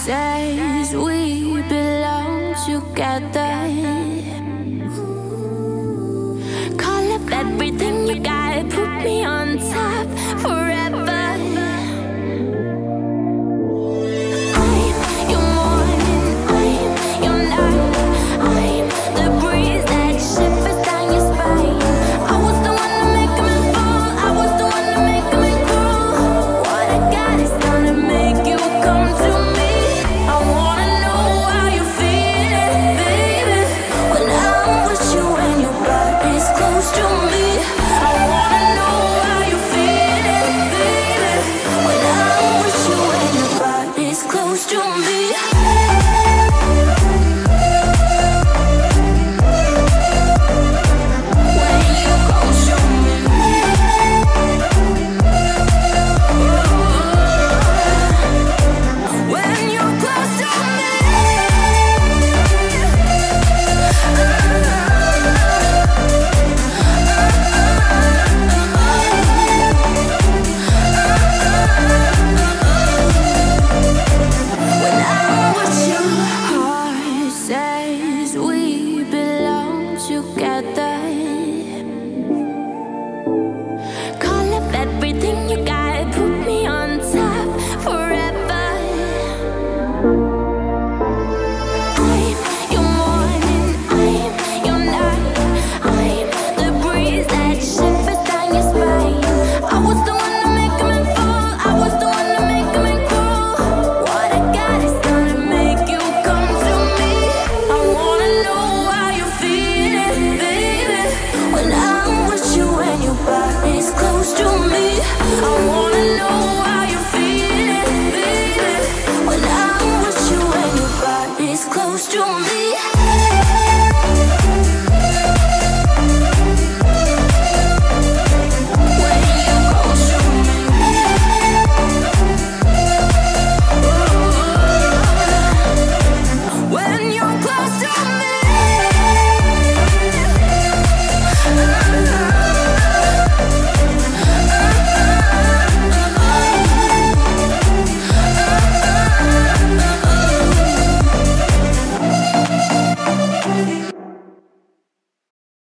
says we belong together. Call up everything you got, put me on top forever. I'm your morning, I'm your night, I'm the breeze that shivers down your spine. I was the one to make him fall, I was the one to make him crawl. What I got is gonna make you come to me. I wanna know how you feeling, baby, when I'm with you and your body's close to me. I wanna know how you feeling, baby, when I'm with you and your body's close to me.